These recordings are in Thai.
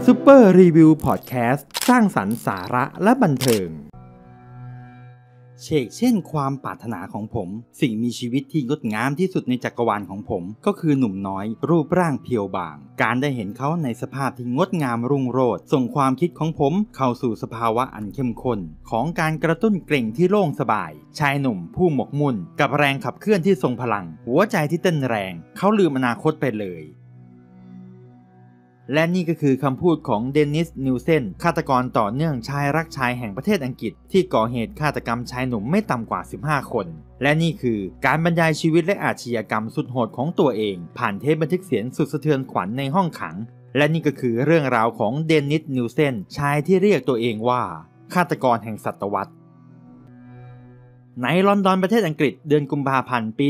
ซูเปอร์รีวิวพอดแคสต์สร้างสรรค์สาระและบันเทิงเชกเช่นความปรารถนาของผมสิ่งมีชีวิตที่งดงามที่สุดในจักรวาลของผมก็คือหนุ่มน้อยรูปร่างเพียวบางการได้เห็นเขาในสภาพที่งดงามรุ่งโรจน์ส่งความคิดของผมเข้าสู่สภาวะอันเข้มข้นของการกระตุ้นเกร็งที่โล่งสบายชายหนุ่มผู้หมกมุ่นกับแรงขับเคลื่อนที่ทรงพลังหัวใจที่เต้นแรงเขาลืมอนาคตไปเลยและนี่ก็คือคำพูดของเดนิส นิวเซนฆาตกรต่อเนื่องชายรักชายแห่งประเทศอังกฤษที่ก่อเหตุฆาตกรรมชายหนุ่มไม่ต่ำกว่า15คนและนี่คือการบรรยายชีวิตและอาชญากรรมสุดโหดของตัวเองผ่านเทปบันทึกเสียงสุดสะเทือนขวัญในห้องขังและนี่ก็คือเรื่องราวของเดนิส นิวเซนชายที่เรียกตัวเองว่าฆาตกรแห่งศตวรรษในลอนดอนประเทศอังกฤษเดือนกุมภาพันธ์ปี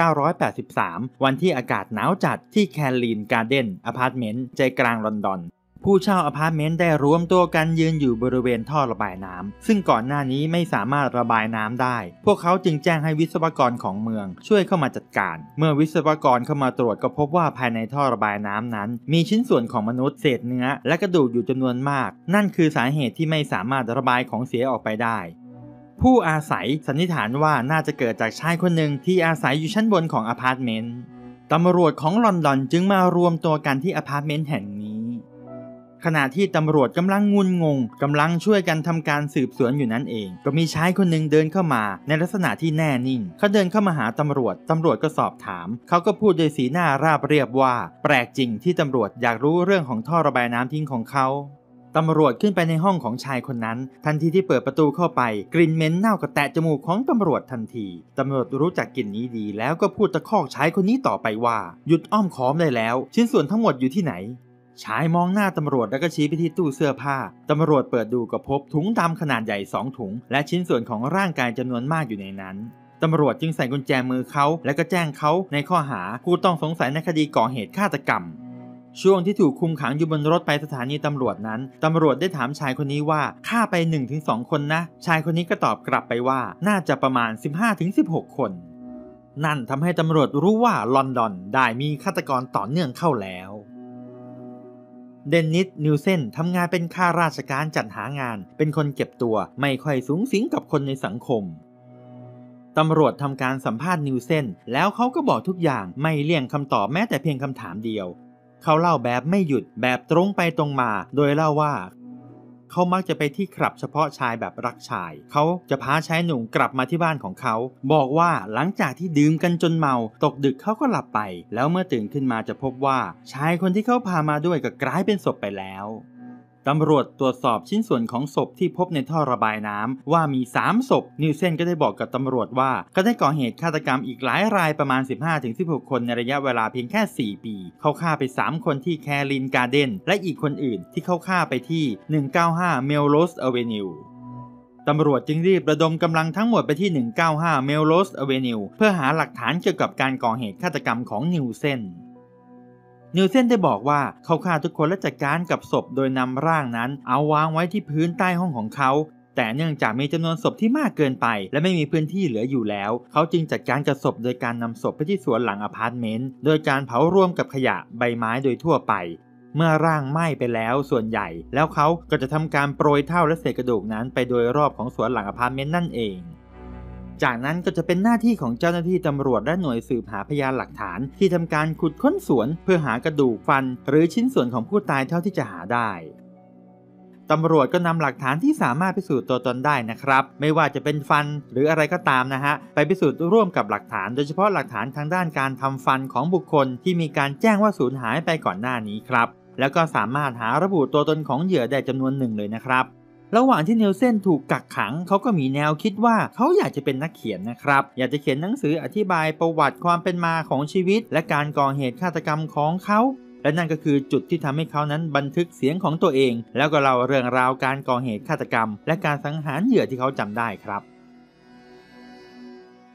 1983 วันที่อากาศหนาวจัดที่แคลลีนการ์เด้นอพาร์ตเมนต์ใจกลางลอนดอนผู้เช่าอพาร์ตเมนต์ได้รวมตัวกันยืนอยู่บริเวณท่อระบายน้ำซึ่งก่อนหน้านี้ไม่สามารถระบายน้ำได้พวกเขาจึงแจ้งให้วิศวกรของเมืองช่วยเข้ามาจัดการเมื่อวิศวกรเข้ามาตรวจก็พบว่าภายในท่อระบายน้ำนั้นมีชิ้นส่วนของมนุษย์เศษเนื้อและกระดูกอยู่จำนวนมากนั่นคือสาเหตุที่ไม่สามารถระบายของเสียออกไปได้ผู้อาศัยสันนิษฐานว่าน่าจะเกิดจากชายคนหนึ่งที่อาศัยอยู่ชั้นบนของอพาร์ตเมนต์ตำรวจของลอนดอนจึงมารวมตัวกันที่อพาร์ตเมนต์แห่งนี้ขณะที่ตำรวจกำลังงุนงงกำลังช่วยกันทำการสืบสวนอยู่นั่นเองก็มีชายคนหนึ่งเดินเข้ามาในลักษณะที่แน่นิ่งเขาเดินเข้ามาหาตำรวจก็สอบถามเขาก็พูดโดยสีหน้าราบเรียบว่าแปลกจริงที่ตำรวจอยากรู้เรื่องของท่อระบายน้ำทิ้งของเขาตำรวจขึ้นไปในห้องของชายคนนั้นทันทีที่เปิดประตูเข้าไปกลิ่นเหม็นเน่ากระแตะจมูกของตำรวจทันทีตำรวจรู้จักกลิ่นนี้ดีแล้วก็พูดตะคอกชายคนนี้ต่อไปว่าหยุดอ้อมค้อมได้แล้วชิ้นส่วนทั้งหมดอยู่ที่ไหนชายมองหน้าตำรวจแล้วก็ชี้ไปที่ตู้เสื้อผ้าตำรวจเปิดดูก็พบถุงดำขนาดใหญ่2ถุงและชิ้นส่วนของร่างกายจำนวนมากอยู่ในนั้นตำรวจจึงใส่กุญแจมือเขาและก็แจ้งเขาในข้อหาผู้ต้องสงสัยในคดีก่อเหตุฆาตกรรมช่วงที่ถูกคุมขังอยู่บนรถไปสถานีตำรวจนั้นตำรวจได้ถามชายคนนี้ว่าฆ่าไป 1-2 คนนะชายคนนี้ก็ตอบกลับไปว่าน่าจะประมาณ 15-16 คนนั่นทำให้ตำรวจรู้ว่าลอนดอนได้มีฆาตกรต่อเนื่องเข้าแล้วเดนิส นิวเซนทำงานเป็นข้าราชการจัดหางานเป็นคนเก็บตัวไม่ค่อยสูงสิงกับคนในสังคมตำรวจทำการสัมภาษณ์นิวเซนแล้วเขาก็บอกทุกอย่างไม่เลี่ยงคำตอบแม้แต่เพียงคำถามเดียวเขาเล่าแบบไม่หยุดแบบตรงไปตรงมาโดยเล่าว่าเขามักจะไปที่คลับเฉพาะชายแบบรักชายเขาจะพาชายหนุ่มกลับมาที่บ้านของเขาบอกว่าหลังจากที่ดื่มกันจนเมาตกดึกเขาก็หลับไปแล้วเมื่อตื่นขึ้นมาจะพบว่าชายคนที่เขาพามาด้วยก็กลายเป็นศพไปแล้วตำรวจตรวจสอบชิ้นส่วนของศพที่พบในท่อระบายน้ำว่ามี3ศพนิวเซนก็ได้บอกกับตำรวจว่าเขาได้ก่อเหตุฆาตกรรมอีกหลายรายประมาณ 15-16 คนในระยะเวลาเพียงแค่4ปีเขาฆ่าไป3คนที่แคลลินการ์เด้นและอีกคนอื่นที่เขาฆ่าไปที่195เมลโรสอเวนิวตำรวจจึงรีบระดมกำลังทั้งหมดไปที่195เมลโรสอเวนิวเพื่อหาหลักฐานเกี่ยวกับการก่อเหตุฆาตกรรมของนิวเซนได้บอกว่าเขาฆ่าทุกคนและจัดการกับศพโดยนำร่างนั้นเอาวางไว้ที่พื้นใต้ห้องของเขาแต่เนื่องจากมีจำนวนศพที่มากเกินไปและไม่มีพื้นที่เหลืออยู่แล้วเขาจึงจัดการกับศพโดยการนำศพไปที่สวนหลังอพาร์ตเมนต์โดยการเผารวมกับขยะใบไม้โดยทั่วไปเมื่อร่างไหม้ไปแล้วส่วนใหญ่แล้วเขาก็จะทำการโปรยเท่าและเศษกระดูกนั้นไปโดยรอบของสวนหลังอพาร์ตเมนต์นั่นเองจากนั้นก็จะเป็นหน้าที่ของเจ้าหน้าที่ตำรวจและหน่วยสืบหาพยานหลักฐานที่ทำการขุดค้นสวนเพื่อหากระดูกฟันหรือชิ้นส่วนของผู้ตายเท่าที่จะหาได้ตำรวจก็นำหลักฐานที่สามารถพิสูจน์ตัวตนได้นะครับไม่ว่าจะเป็นฟันหรืออะไรก็ตามนะฮะไปพิสูจน์ร่วมกับหลักฐานโดยเฉพาะหลักฐานทางด้านการทำฟันของบุคคลที่มีการแจ้งว่าสูญหายไปก่อนหน้านี้ครับแล้วก็สามารถหาระบุตัวตนของเหยื่อได้จำนวนหนึ่งเลยนะครับระหว่างที่นิวเซนถูกกักขังเขาก็มีแนวคิดว่าเขาอยากจะเป็นนักเขียนนะครับอยากจะเขียนหนังสืออธิบายประวัติความเป็นมาของชีวิตและการก่อเหตุฆาตกรรมของเขาและนั่นก็คือจุดที่ทำให้เขานั้นบันทึกเสียงของตัวเองแล้วก็เล่าเรื่องราวการก่อเหตุฆาตกรรมและการสังหารเหยื่อที่เขาจำได้ครับ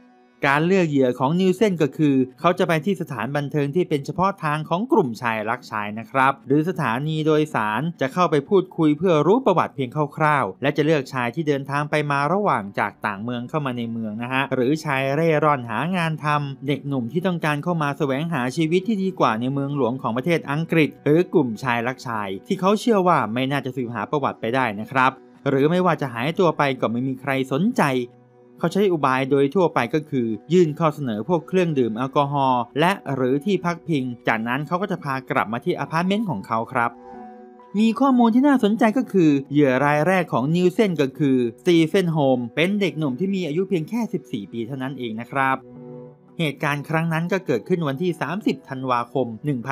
การเลือกเหยื่อของนิวเซนก็คือเขาจะไปที่สถานบันเทิงที่เป็นเฉพาะทางของกลุ่มชายรักชายนะครับหรือสถานีโดยสารจะเข้าไปพูดคุยเพื่อรู้ประวัติเพียงคร่าวๆและจะเลือกชายที่เดินทางไปมาระหว่างจากต่างเมืองเข้ามาในเมืองนะฮะหรือชายเร่ร่อนหางานทำเด็กหนุ่มที่ต้องการเข้ามาแสวงหาชีวิตที่ดีกว่าในเมืองหลวงของประเทศอังกฤษหรือกลุ่มชายรักชายที่เขาเชื่อว่าไม่น่าจะสืบหาประวัติไปได้นะครับหรือไม่ว่าจะหายตัวไปก็ไม่มีใครสนใจเขาใช้อุบายโดยทั่วไปก็คือยื่นข้อเสนอพวกเครื่องดื่มแอลกอฮอล์และหรือที่พักพิงจากนั้นเขาก็จะพากลับมาที่อพาร์ตเมนต์ของเขาครับมีข้อมูลที่น่าสนใจก็คือเหยื่อรายแรกของนิวเซนก็คือสตีเฟนโฮมเป็นเด็กหนุ่มที่มีอายุเพียงแค่14ปีเท่านั้นเองนะครับเหตุการณ์ครั้งนั้นก็เกิดขึ้นวันที่30ธันวาคม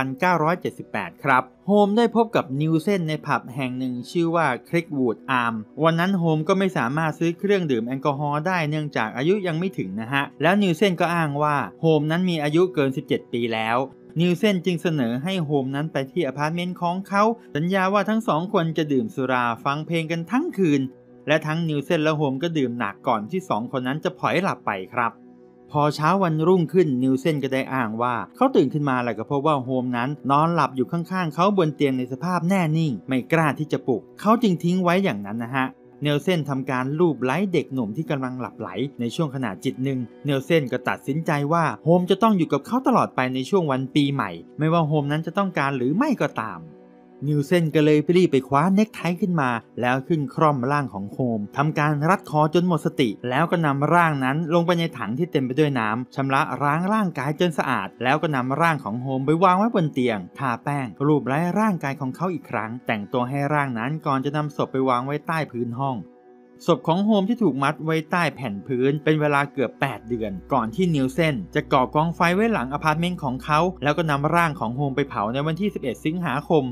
1978ครับโฮมได้พบกับนิวเซนในผับแห่งหนึ่งชื่อว่าคลิกวูดอาร์มวันนั้นโฮมก็ไม่สามารถซื้อเครื่องดื่มแอลกอฮอล์ได้เนื่องจากอายุยังไม่ถึงนะฮะแล้วนิวเซนก็อ้างว่าโฮมนั้นมีอายุเกิน17ปีแล้วนิวเซนจึงเสนอให้โฮมนั้นไปที่อพาร์ตเมนต์ของเขาสัญญาว่าทั้งสองคนจะดื่มสุราฟังเพลงกันทั้งคืนและทั้งนิวเซนและโฮมก็ดื่มหนักก่อนที่2คนนั้นจะผล็อยหลับไปครับพอเช้าวันรุ่งขึ้นนิวเซนก็ได้อ้างว่าเขาตื่นขึ้นมาแล้วก็พบว่าโฮมนั้นนอนหลับอยู่ข้างๆเขาบนเตียงในสภาพแน่นิ่งไม่กล้าที่จะปลุกเขาจึงทิ้งไว้อย่างนั้นนะฮะเนลเซนทำการลูบไล้เด็กหนุ่มที่กำลังหลับไหลในช่วงขณะจิตหนึ่งเนลเซนก็ตัดสินใจว่าโฮมจะต้องอยู่กับเขาตลอดไปในช่วงวันปีใหม่ไม่ว่าโฮมนั้นจะต้องการหรือไม่ก็ตามนิวเซนก็เลยรีบไปคว้าเน็กไทขึ้นมาแล้วขึ้นคร่อมร่างของโฮมทำการรัดคอจนหมดสติแล้วก็นำร่างนั้นลงไปในถังที่เต็มไปด้วยน้ำชำระล้างร่างกายจนสะอาดแล้วก็นำร่างของโฮมไปวางไว้บนเตียงทาแป้งรูปไล้ร่างกายของเขาอีกครั้งแต่งตัวให้ร่างนั้นก่อนจะนำศพไปวางไว้ใต้พื้นห้องศพของโฮมที่ถูกมัดไว้ใต้แผ่นพื้นเป็นเวลาเกือบ8เดือนก่อนที่นิวเซนจะก่อกองไฟไว้หลังอพาร์ตเมนต์ของเขาแล้วก็นำร่างของโฮมไปเผาในวันที่11สิงหาคม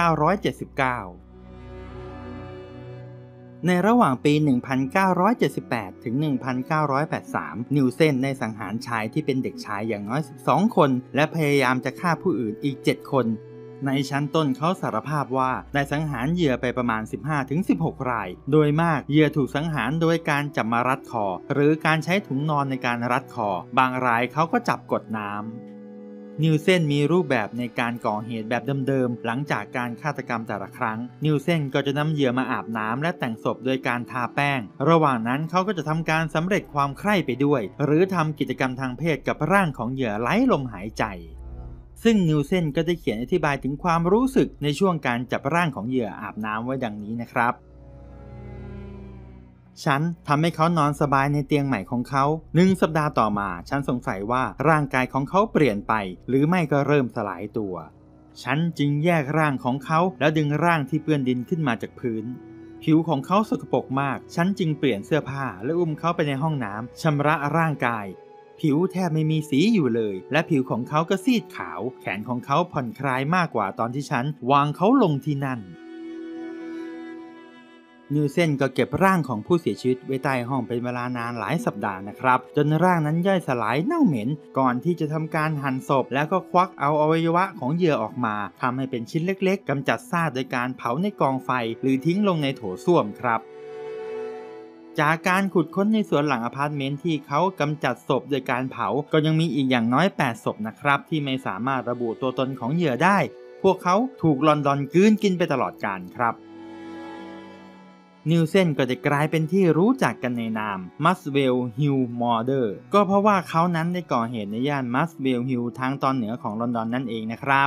1979ในระหว่างปี1978ถึง1983นิวเซนได้สังหารชายที่เป็นเด็กชายอย่างน้อย12คนและพยายามจะฆ่าผู้อื่นอีก7คนในชั้นต้นเขาสารภาพว่าได้สังหารเหยื่อไปประมาณ 15-16 รายโดยมากเหยื่อถูกสังหารโดยการจับมารัดคอหรือการใช้ถุงนอนในการรัดคอบางรายเขาก็จับกดน้ำนิวเซนมีรูปแบบในการก่อเหตุแบบเดิมๆหลังจากการฆาตกรรมแต่ละครั้งนิวเซนก็จะนำเหยื่อมาอาบน้ำและแต่งศพโดยการทาแป้งระหว่างนั้นเขาก็จะทำการสำเร็จความใคร่ไปด้วยหรือทำกิจกรรมทางเพศกับร่างของเหยื่อไร้ลมหายใจซึ่งนิวเซนก็ได้เขียนอธิบายถึงความรู้สึกในช่วงการจับร่างของเหยื่ออาบน้ำไว้ดังนี้นะครับฉันทำให้เขานอนสบายในเตียงใหม่ของเขา1 สัปดาห์ต่อมาฉันสงสัยว่าร่างกายของเขาเปลี่ยนไปหรือไม่ก็เริ่มสลายตัวฉันจึงแยกร่างของเขาแล้วดึงร่างที่เปื้อนดินขึ้นมาจากพื้นผิวของเขาสกปรกมากฉันจึงเปลี่ยนเสื้อผ้าและอุ้มเขาไปในห้องน้ำชำระร่างกายผิวแทบไม่มีสีอยู่เลยและผิวของเขาก็ซีดขาวแขนของเขาผ่อนคลายมากกว่าตอนที่ฉันวางเขาลงที่นั่นนิวเซนก็เก็บร่างของผู้เสียชีวิตไว้ใต้ห้องเป็นเวลานานหลายสัปดาห์นะครับจนร่างนั้นย่อยสลายเน่าเหม็นก่อนที่จะทำการหั่นศพแล้วก็ควักเอาอวัยวะของเหยื่อออกมาทำให้เป็นชิ้นเล็กๆกำจัดซากโดยการเผาในกองไฟหรือทิ้งลงในโถส้วมครับจากการขุดค้นในสวนหลังอพาร์ตเมนต์ที่เขากำจัดศพโดยการเผาก็ยังมีอีกอย่างน้อย8ศพนะครับที่ไม่สามารถระบุตัวตนของเหยื่อได้พวกเขาถูกลอนดอนกลืนกินไปตลอดกาลครับนิวเซนก็จะกลายเป็นที่รู้จักกันในนามมัสเวลฮิลมอร์เดอร์ก็เพราะว่าเขานั้นได้ก่อเหตุในย่านมัสเวลฮิลทางตอนเหนือของลอนดอนนั่นเองนะครับ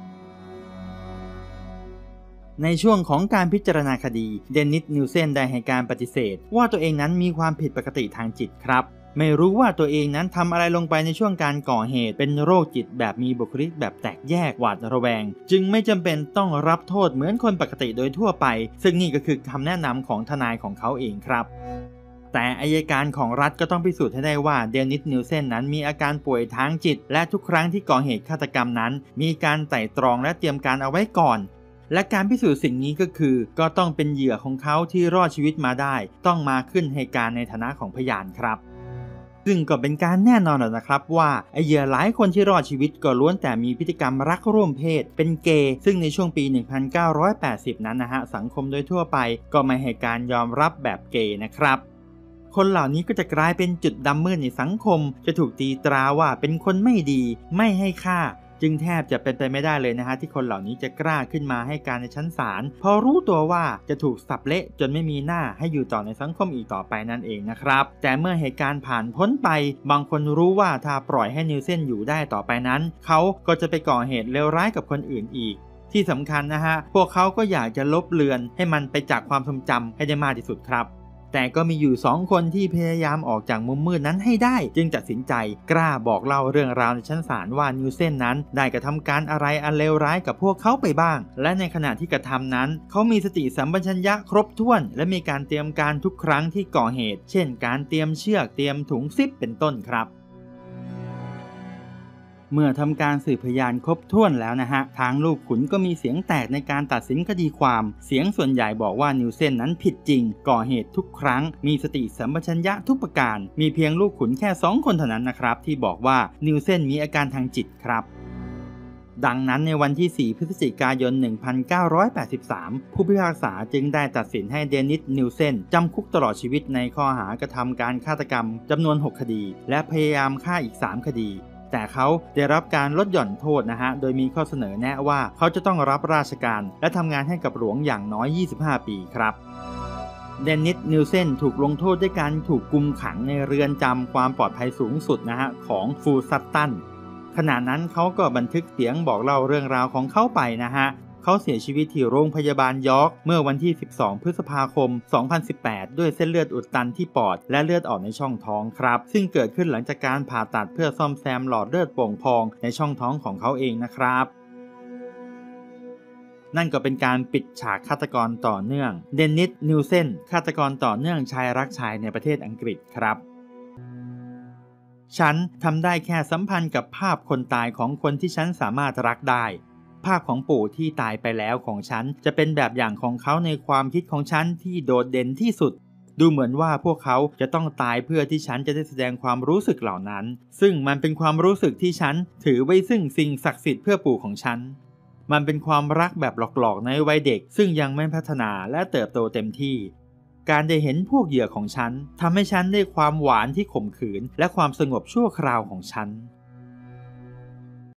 ในช่วงของการพิจารณาคดีเดนิสนิวเซนได้ให้การปฏิเสธว่าตัวเองนั้นมีความผิดปกติทางจิตครับไม่รู้ว่าตัวเองนั้นทำอะไรลงไปในช่วงการก่อเหตุเป็นโรคจิตแบบมีบุคลิกแบบแตกแยกหวาดระแวงจึงไม่จำเป็นต้องรับโทษเหมือนคนปกติโดยทั่วไปซึ่งนี่ก็คือคำแนะนำของทนายของเขาเองครับแต่อัยการของรัฐก็ต้องพิสูจน์ให้ได้ว่าเดนิสนิวเซนนั้นมีอาการป่วยทางจิตและทุกครั้งที่ก่อเหตุฆาตกรรมนั้นมีการไตร่ตรองและเตรียมการเอาไว้ก่อนและการพิสูจน์สิ่งนี้ก็คือก็ต้องเป็นเหยื่อของเขาที่รอดชีวิตมาได้ต้องมาขึ้นให้การในฐานะของพยานครับซึ่งก็เป็นการแน่นอนแล้วนะครับว่าเหยื่อหลายคนที่รอดชีวิตก็ล้วนแต่มีพฤติกรรมรักร่วมเพศเป็นเกย์ซึ่งในช่วงปี 1980 นั้นนะฮะสังคมโดยทั่วไปก็ไม่ให้การยอมรับแบบเกย์นะครับคนเหล่านี้ก็จะกลายเป็นจุดดำมืดในสังคมจะถูกตีตราว่าเป็นคนไม่ดีไม่ให้ค่าจึงแทบจะเป็นไปไม่ได้เลยนะฮะที่คนเหล่านี้จะกล้าขึ้นมาให้การในชั้นศาลพอรู้ตัวว่าจะถูกสับเละจนไม่มีหน้าให้อยู่ต่อในสังคมอีกต่อไปนั่นเองนะครับแต่เมื่อเหตุการณ์ผ่านพ้นไปบางคนรู้ว่าถ้าปล่อยให้นิวเซนอยู่ได้ต่อไปนั้นเขาก็จะไปก่อเหตุเลวร้ายกับคนอื่นอีกที่สำคัญนะฮะพวกเขาก็อยากจะลบเลือนให้มันไปจากความทรงจำให้ได้มากที่สุดครับแต่ก็มีอยู่2คนที่พยายามออกจากมุมมืดนั้นให้ได้จึงตัดสินใจกล้าบอกเล่าเรื่องราวในชั้นศาลว่านิวเซนนั้นได้กระทำการอะไรอันเลวร้ายกับพวกเขาไปบ้างและในขณะที่กระทำนั้นเขามีสติสัมปชัญญะครบถ้วนและมีการเตรียมการทุกครั้งที่ก่อเหตุเช่นการเตรียมเชือกเตรียมถุงซิปเป็นต้นครับเมื่อทำการสืบพยานครบถ้วนแล้วนะฮะทางลูกขุนก็มีเสียงแตกในการตัดสินคดีความเสียงส่วนใหญ่บอกว่านิวเซนนั้นผิดจริงก่อเหตุทุกครั้งมีสติสัมปชัญญะทุกประการมีเพียงลูกขุนแค่2คนเท่านั้นนะครับที่บอกว่านิวเซนมีอาการทางจิตครับดังนั้นในวันที่4 พฤศจิกายน 1983 ผู้พิพากษาจึงได้ตัดสินให้เดนิส นิวเซนจำคุกตลอดชีวิตในข้อหากระทำการฆาตกรรมจำนวน6คดีและพยายามฆ่าอีก3คดีแต่เขาได้รับการลดหย่อนโทษนะฮะโดยมีข้อเสนอแนะว่าเขาจะต้องรับราชการและทำงานให้กับหลวงอย่างน้อย25 ปีครับเดนิส นิวเซนถูกลงโทษด้วยการถูกกุมขังในเรือนจำความปลอดภัยสูงสุดนะฮะของฟูซัตตันขณะนั้นเขาก็บันทึกเสียงบอกเล่าเรื่องราวของเขาไปนะฮะเขาเสียชีวิตที่โรงพยาบาลยอร์กเมื่อวันที่12 พฤษภาคม 2018 ด้วยเส้นเลือดอุดตันที่ปอดและเลือดออกในช่องท้องครับซึ่งเกิดขึ้นหลังจากการผ่าตัดเพื่อซ่อมแซมหลอดเลือดโป่งพองในช่องท้องของเขาเองนะครับนั่นก็เป็นการปิดฉากฆาตกรต่อเนื่องเดนิส นิวเซนฆาตกรต่อเนื่องชายรักชายในประเทศอังกฤษครับฉันทำได้แค่สัมพันธ์กับภาพคนตายของคนที่ฉันสามารถรักได้ภาพของปู่ที่ตายไปแล้วของฉันจะเป็นแบบอย่างของเขาในความคิดของฉันที่โดดเด่นที่สุดดูเหมือนว่าพวกเขาจะต้องตายเพื่อที่ฉันจะได้แสดงความรู้สึกเหล่านั้นซึ่งมันเป็นความรู้สึกที่ฉันถือไว้ซึ่งสิ่งศักดิ์สิทธิ์เพื่อปู่ของฉันมันเป็นความรักแบบหลอกๆในวัยเด็กซึ่งยังไม่พัฒนาและเติบโตเต็มที่การได้เห็นพวกเหยื่อของฉันทำให้ฉันได้ความหวานที่ข่มขืนและความสงบชั่วคราวของฉัน